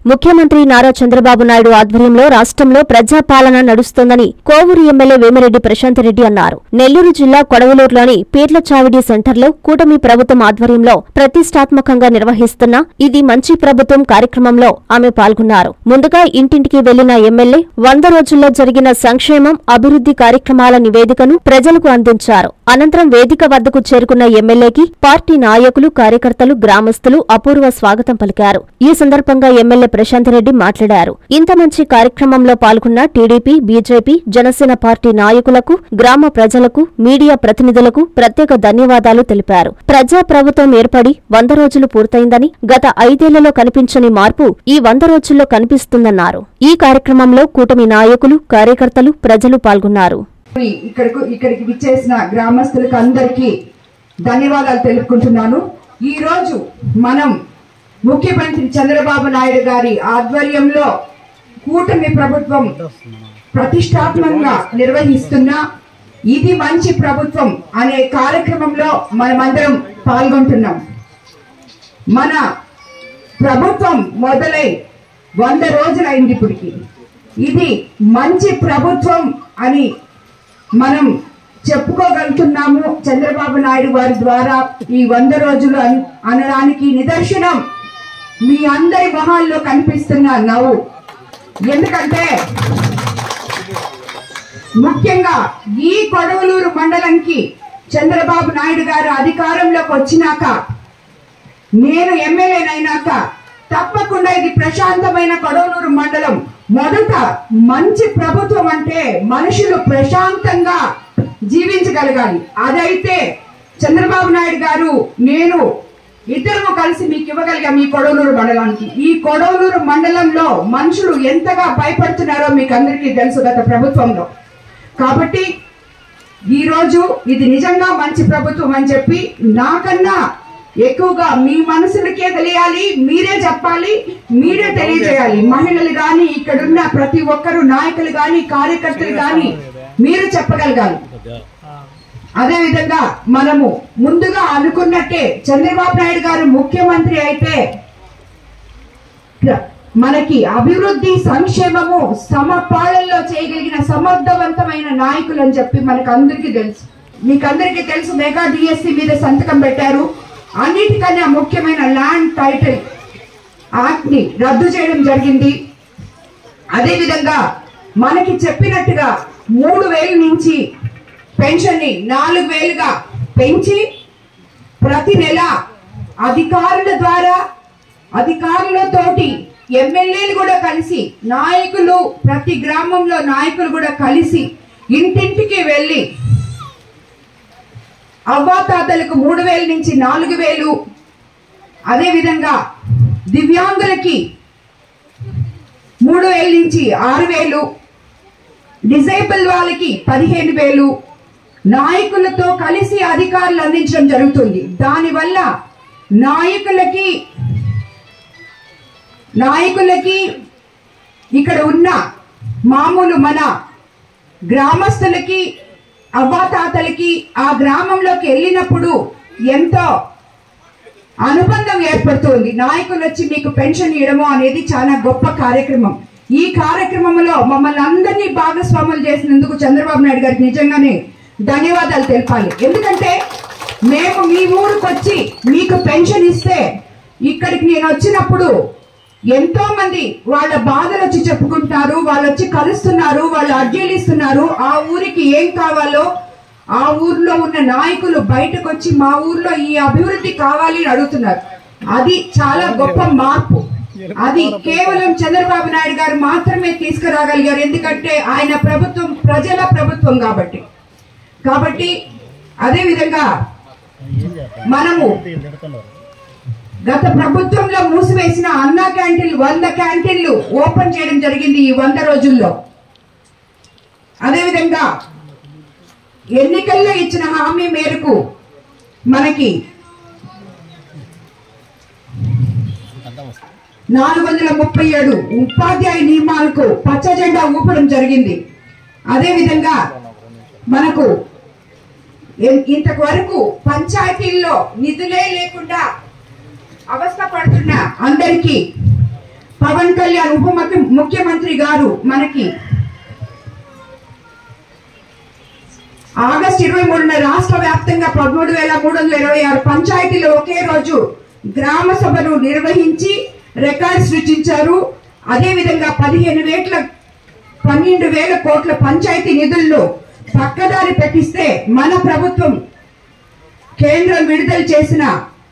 ముఖ్యమంత్రి నారా చంద్రబాబు నాయుడు ఆధ్వర్యంలో రాష్ట్రంలో ప్రజాపాలన నడుస్తోందని కోవూరు ఎమ్మెల్యే వేమిరెడ్డి ప్రశాంత్ రెడ్డి అన్నారు. నెల్లూరు జిల్లా కొడవలూరులోని పీర్లచావిడి సెంటర్లో కూటమి ప్రభుత్వం ఆధ్వర్యంలో ప్రతిష్టాత్మకంగా నిర్వహిస్తున్న ఇది మంచి ప్రభుత్వం కార్యక్రమంలో ఆమె పాల్గొన్నారు. ముందుగా ఇంటింటికి వెళ్లిన ఎమ్మెల్యే 100 రోజుల్లో జరిగిన సంక్షేమం, అభివృద్ధి కార్యక్రమాల నివేదికను ప్రజలకు అందించారు. అనంతరం వేదిక వద్దకు చేరుకున్న ఎమ్మెల్యేకి పార్టీ నాయకులు, కార్యకర్తలు, గ్రామస్తులు అపూర్వ స్వాగతం పలికారు. ఈ సందర్భంగా ఎమ్మెల్యే ప్రశాంత్ రెడ్డి మాట్లాడారు. ఇంత మంచి కార్యక్రమంలో పాల్గొన్న టీడీపీ, బీజేపీ, జనసేన పార్టీ నాయకులకు, గ్రామ ప్రజలకు, మీడియా ప్రతినిధులకు ప్రత్యేక ధన్యవాదాలు తెలిపారు. ప్రజా ప్రభుత్వం ఏర్పడి 100 రోజులు పూర్తయిందని, గత 5 ఏళ్లలో కనిపించని మార్పు ఈ 100 రోజుల్లో కనిపిస్తుందన్నారు. ఈ కార్యక్రమంలో కూటమి నాయకులు, కార్యకర్తలు, ప్రజలు పాల్గొన్నారు. ఇక్కడికి విచ్చేసిన గ్రామస్తులకు అందరికీ ధన్యవాదాలు తెలుపుకుంటున్నాను. ఈ రోజు మనం ముఖ్యమంత్రి చంద్రబాబు నాయుడు గారి ఆధ్వర్యంలో కూటమి ప్రభుత్వం ప్రతిష్టాత్మకంగా నిర్వహిస్తున్న ఇది మంచి ప్రభుత్వం అనే కార్యక్రమంలో మనమందరం పాల్గొంటున్నాం. మన ప్రభుత్వం మొదలై 100 రోజులైంది. ఇప్పటికి ఇది మంచి ప్రభుత్వం అని మనం చెప్పుకోగలుగుతున్నాము. చంద్రబాబు నాయుడు వారి ద్వారా ఈ 100 రోజులు అనడానికి నిదర్శనం మీ అందరి మొహాల్లో కనిపిస్తున్న నవ్వు. ఎందుకంటే ముఖ్యంగా ఈ కొడవలూరు మండలంకి చంద్రబాబు నాయుడు గారు అధికారంలోకి వచ్చినాక, నేను ఎమ్మెల్యేనైనాక తప్పకుండా ఇది ప్రశాంతమైన కొడవలూరు మండలం. మొదట మంచి ప్రభుత్వం అంటే మనుషులు ప్రశాంతంగా జీవించగలగాలి. అదైతే చంద్రబాబు నాయుడు గారు, నేను ఇద్దరు కలిసి మీకు ఇవ్వగలిగాం ఈ కొడవలూరు మండలానికి. ఈ కొడవలూరు మండలంలో మనుషులు ఎంతగా భయపడుతున్నారో మీకు అందరికీ తెలుసు గత ప్రభుత్వంలో. కాబట్టి ఈ రోజు ఇది నిజంగా మంచి ప్రభుత్వం అని చెప్పి నాకన్నా ఎక్కువగా మీ మనసులకే తెలియాలి, మీరే చెప్పాలి, మీరే తెలియజేయాలి. మహిళలు గాని, ఇక్కడున్న ప్రతి ఒక్కరు నాయకులు గాని, కార్యకర్తలు గాని మీరు చెప్పగలగాలి. అదే విధంగా మనము ముందుగా అనుకున్నట్టే చంద్రబాబు నాయుడు గారు ముఖ్యమంత్రి అయితే మనకి అభివృద్ధి, సంక్షేమము సమపాలనలో చేయగలిగిన సమర్థవంతమైన నాయకులు అని చెప్పి మనకు అందరికీ తెలుసు. మీకు అందరికీ తెలుసు, మెగా డిఎస్సి మీద సంతకం పెట్టారు. అన్నిటికన్నా ముఖ్యమైన ల్యాండ్ టైటిల్ యాక్ట్ ని రద్దు చేయడం జరిగింది. అదేవిధంగా మనకి చెప్పినట్టుగా 3000 నుంచి పెన్షన్ ని 4000గా పెంచి ప్రతి నెల అధికారుల ద్వారా, అధికారులతోటి ఎమ్మెల్యేలు కూడా కలిసి, నాయకులు ప్రతి గ్రామంలో నాయకులు కూడా కలిసి ఇంటింటికి వెళ్ళి అవ్వాతాతలకు 3000 నుంచి 4000, అదేవిధంగా దివ్యాంగులకి 3000 నుంచి 6000, డిజేబుల్ వాళ్ళకి 15000 నాయకులతో కలిసి అధికారులు అందించడం జరుగుతుంది. దానివల్ల నాయకులకి ఇక్కడ ఉన్న మామూలు మన గ్రామస్తులకి, అవ్వాతాతలకి ఆ గ్రామంలోకి వెళ్ళినప్పుడు ఎంతో అనుబంధం ఏర్పడుతుంది. నాయకులు వచ్చి మీకు పెన్షన్ ఇవ్వడము అనేది చాలా గొప్ప కార్యక్రమం. ఈ కార్యక్రమంలో మమ్మల్ని అందరినీ భాగస్వాములు చేసినందుకు చంద్రబాబు నాయుడు గారికి నిజంగానే ధన్యవాదాలు తెలపాలి. ఎందుకంటే మేము మీ ఊరికి వచ్చి మీకు పెన్షన్ ఇస్తే, ఇక్కడికి నేను వచ్చినప్పుడు ఎంతో మంది వాళ్ళ బాధలు వచ్చి చెప్పుకుంటున్నారు, వాళ్ళు వచ్చి కలుస్తున్నారు, వాళ్ళు అర్జీలు ఇస్తున్నారు. ఆ ఊరికి ఏం కావాలో ఆ ఊర్లో ఉన్న నాయకులు బయటకు వచ్చి మా ఊర్లో ఈ అభివృద్ధి కావాలి అని అడుగుతున్నారు. అది చాలా గొప్ప మార్పు. అది కేవలం చంద్రబాబు నాయుడు గారు మాత్రమే తీసుకురాగలిగారు. ఎందుకంటే ఆయన ప్రభుత్వం ప్రజల ప్రభుత్వం కాబట్టి అదే విధంగా మనము గత ప్రభుత్వంలో మూసివేసిన అన్నా క్యాంటీన్లు 100 క్యాంటీన్లు ఓపెన్ చేయడం జరిగింది ఈ 100 రోజుల్లో. అదేవిధంగా ఎన్నికల్లో ఇచ్చిన హామీ మేరకు మనకి 437 ఉపాధ్యాయ నియమాలకు పచ్చ జెండా ఊపడం జరిగింది. అదేవిధంగా మనకు ఇంతవరకు పంచాయతీల్లో నిధులే లేకుండా అవస్థ పడుతున్న అందరికీ పవన్ కళ్యాణ్ ముఖ్యమంత్రి గారు మనకి ఆగస్టు 23న రాష్ట్ర వ్యాప్తంగా 13,326 పంచాయతీలు ఒకే రోజు గ్రామ సభను నిర్వహించి రికార్డు సృష్టించారు. అదేవిధంగా 12,000 కోట్ల పంచాయతీ నిధుల్లో పక్కదారి పెట్టిస్తే మన ప్రభుత్వం కేంద్రం విడుదల చేసిన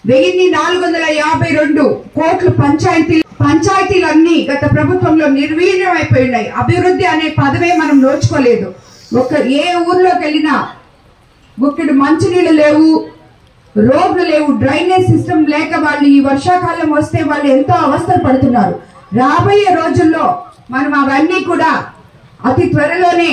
1,452 కోట్ల పంచాయతీలన్నీ గత ప్రభుత్వంలో నిర్వీర్యం అయిపోయినాయి. అభివృద్ధి అనే పదవే మనం నోచుకోలేదు. ఏ ఊర్లోకి వెళ్ళినా గుక్కెడు మంచినీళ్ళు లేవు, రోడ్లు లేవు, డ్రైనేజ్ సిస్టమ్ లేక వాళ్ళు ఈ వర్షాకాలం వస్తే వాళ్ళు ఎంతో అవస్థలు పడుతున్నారు. రాబోయే రోజుల్లో మనం అవన్నీ కూడా అతి త్వరలోనే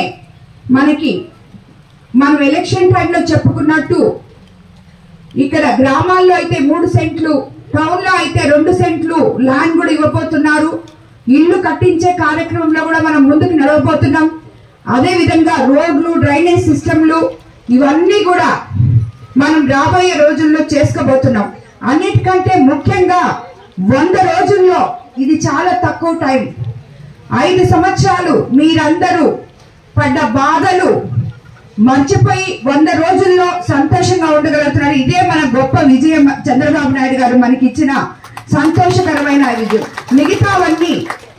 మనం ఎలక్షన్ టైంలో చెప్పుకున్నట్టు ఇక్కడ గ్రామాల్లో అయితే 3 సెంట్లు, టౌన్ లో అయితే 2 సెంట్లు ల్యాండ్ కూడా ఇవ్వబోతున్నారు. ఇల్లు కట్టించే కార్యక్రమంలో కూడా మనం ముందుకు నడవబోతున్నాం. అదే విధంగా రోడ్లు, డ్రైనేజ్ సిస్టమ్లు ఇవన్నీ కూడా మనం రాబోయే రోజుల్లో చేసుకోబోతున్నాం. అన్నిటికంటే ముఖ్యంగా 100 రోజుల్లో ఇది చాలా తక్కువ టైం. 5 సంవత్సరాలు మీరందరూ పడ్డ బాధలు మర్చిపోయి 100 రోజుల్లో సంతోషంగా ఉండగలుగుతున్నారు. ఇదే మన గొప్ప విజయం. చంద్రబాబు నాయుడు గారు మనకి ఇచ్చిన సంతోషకరమైన విజయం. మిగతావన్నీ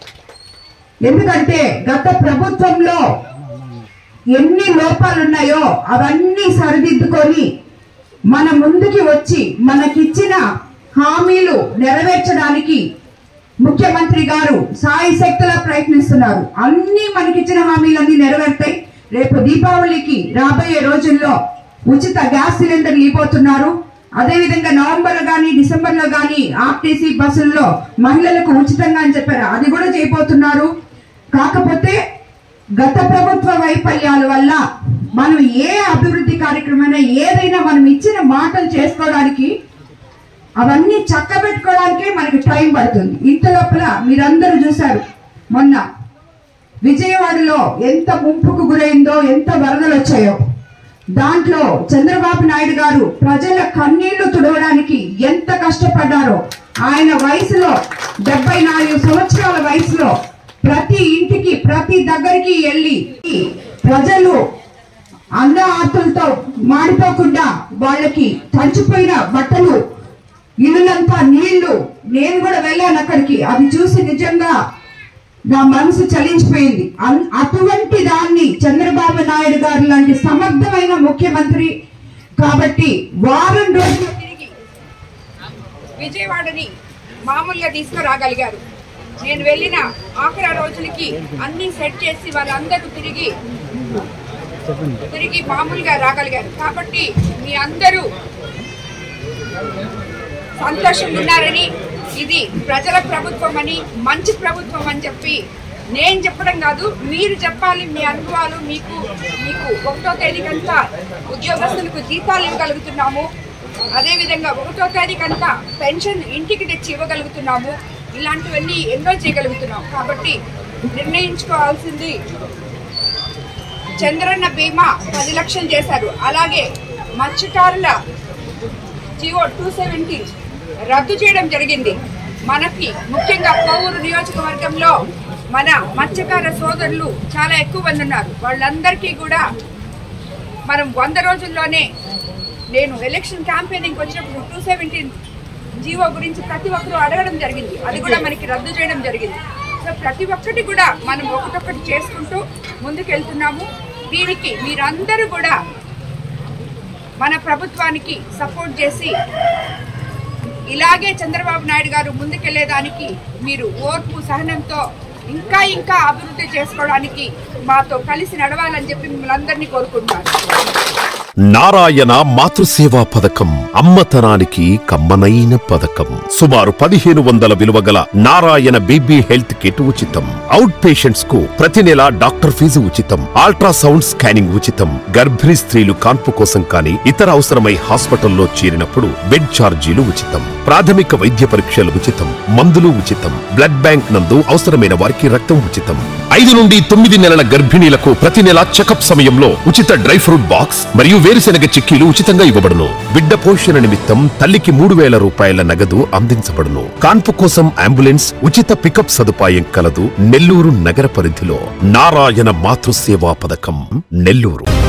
ఎందుకంటే గత ప్రభుత్వంలో ఎన్ని లోపాలున్నాయో అవన్నీ సరిదిద్దుకొని మన ముందుకి వచ్చి మనకిచ్చిన హామీలు నెరవేర్చడానికి ముఖ్యమంత్రి గారు సాయశక్తులా ప్రయత్నిస్తున్నారు. అన్ని మనకిచ్చిన హామీలన్నీ నెరవేర్తాయి. రేపు దీపావళికి రాబోయే రోజుల్లో ఉచిత గ్యాస్ సిలిండర్లు ఇవ్వబోతున్నారు. అదేవిధంగా నవంబర్ గానీ డిసెంబర్ లో గానీ ఆర్టీసీ బస్సుల్లో మహిళలకు ఉచితంగా అని చెప్పారు, అది కూడా చేయబోతున్నారు. కాకపోతే గత ప్రభుత్వ వైఫల్యాల వల్ల మనం ఏ అభివృద్ధి కార్యక్రమమైనా ఏదైనా మనం ఇచ్చిన మాటలు చేసుకోవడానికి అవన్నీ చక్కబెట్టుకోవడానికే మనకి టైం పడుతుంది. ఇంత లోపల మీరందరూ చూశారు మొన్న విజయవాడలో ఎంత ముంపుకు గురైందో, ఎంత వరదలు వచ్చాయో. దాంట్లో చంద్రబాబు నాయుడు గారు ప్రజల కన్నీళ్లు తుడవడానికి ఎంత కష్టపడ్డారో. ఆయన వయసులో 74 సంవత్సరాల వయసులో ప్రతి ఇంటికి ప్రతి దగ్గరికి వెళ్ళి ప్రజలు అన్న ఆర్తులతో మాడిపోకుండా వాళ్ళకి తడిచిపోయిన బట్టలు, ఇల్లులంతా నీళ్లు, నేను కూడా వెళ్ళాను అక్కడికి. అది చూసి నిజంగా నా మనసు చలించిపోయింది. అటువంటి దాన్ని చంద్రబాబు నాయుడు గారు లాంటి సమర్థమైన ముఖ్యమంత్రి కాబట్టి వారం రోజులు తిరిగి విజయవాడని మామూలుగా తీసుకురాగలిగారు. నేను వెళ్ళిన ఆఖరి రోజులకి అన్ని సెట్ చేసి వాళ్ళందరూ తిరిగి మామూలుగా రాగలిగారు. కాబట్టి మీ అందరూ సంతోషంగా ఉన్నారని, ఇది ప్రజల ప్రభుత్వం అని, మంచి ప్రభుత్వం అని చెప్పి నేను చెప్పడం కాదు, మీరు చెప్పాలి. మీ అనుభవాలు మీకు 1వ తేదీకంతా ఉద్యోగస్తులకు జీతాలు ఇవ్వగలుగుతున్నాము. అదేవిధంగా 1వ తేదీకంతా పెన్షన్ ఇంటికి తెచ్చి ఇవ్వగలుగుతున్నాము. ఇలాంటివన్నీ ఎన్నో చేయగలుగుతున్నాం. కాబట్టి నిర్ణయించుకోవాల్సింది, చంద్రన్న బీమా 10 లక్షలు చేశారు. అలాగే మత్స్యకారుల జీవో 270 రద్దు చేయడం జరిగింది. మనకి ముఖ్యంగా కోవూరు నియోజకవర్గంలో మన మత్స్యకార సోదరులు చాలా ఎక్కువ మంది ఉన్నారు. వాళ్ళందరికీ కూడా మనం 100 రోజుల్లోనే, నేను ఎలక్షన్ క్యాంపెయినింగ్ వచ్చినప్పుడు 270 జీవో గురించి ప్రతి ఒక్కరూ అడగడం జరిగింది. అది కూడా మనకి రద్దు చేయడం జరిగింది. సో ప్రతి ఒక్కటి కూడా మనం ఒకటొక్కటి చేసుకుంటూ ముందుకెళ్తున్నాము. దీనికి మీరందరూ కూడా మన ప్రభుత్వానికి సపోర్ట్ చేసి ఇలాగే చంద్రబాబు నాయుడు గారు ముందుకెళ్లేదానికి మీరు ఓర్పు సహనంతో ఇంకా అభివృద్ధి చేసుకోవడానికి మాతో కలిసి నడవాలని చెప్పి మిమ్మల్ని అందరినీ కోరుకుంటున్నాను. నారాయణ మాతృసేవా పథకం అమ్మతనానికి కమ్మనైన పథకం. సుమారు 1500 విలువ గల నారాయణ బేబీ హెల్త్ కిట్ ఉచితం. అవుట్ పేషెంట్స్ కు ప్రతి నెల డాక్టర్ ఫీజు ఉచితం. అల్ట్రాసౌండ్ స్కానింగ్ ఉచితం. గర్భిణీ స్త్రీలు కాన్పు కోసం కానీ ఇతర అవసరమై హాస్పిటల్లో చేరినప్పుడు బెడ్ ఛార్జీలు ఉచితం. ప్రాథమిక వైద్య పరీక్షలు ఉచితం. మందులు ఉచితం. బ్లడ్ బ్యాంక్ నందు అవసరమైన వారికి రక్తం ఉచితం. 5 నుండి 9 నెలల గర్భిణీలకు ప్రతి నెల చెకప్ సమయంలో ఉచిత డ్రై ఫ్రూట్ బాక్స్ మరియు వేరుశెనగ చిక్కీలు ఉచితంగా ఇవ్వబడును. బిడ్డ పోషణ నిమిత్తం తల్లికి 3,000 రూపాయల నగదు అందించబడును. కాన్పు కోసం అంబులెన్స్ ఉచిత పికప్ సదుపాయం కలదు. నెల్లూరు నగర పరిధిలో నారాయణ మాతృసేవా పథకం నెల్లూరు.